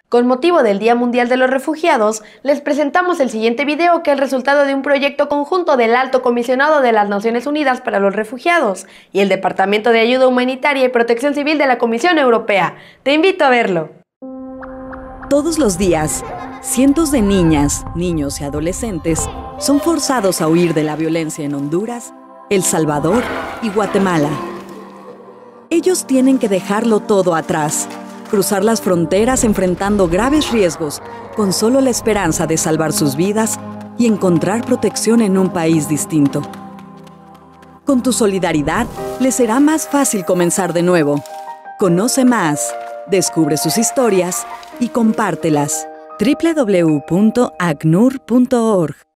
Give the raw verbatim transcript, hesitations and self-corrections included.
Con motivo del Día Mundial de los Refugiados, les presentamos el siguiente video, que es el resultado de un proyecto conjunto del Alto Comisionado de las Naciones Unidas para los Refugiados y el Departamento de Ayuda Humanitaria y Protección Civil de la Comisión Europea. Te invito a verlo. Todos los días, cientos de niñas, niños y adolescentes son forzados a huir de la violencia en Honduras, El Salvador y Guatemala. Ellos tienen que dejarlo todo atrás, cruzar las fronteras enfrentando graves riesgos con solo la esperanza de salvar sus vidas y encontrar protección en un país distinto. Con tu solidaridad, les será más fácil comenzar de nuevo. Conoce más, descubre sus historias y compártelas. doble u doble u doble u punto acnur punto org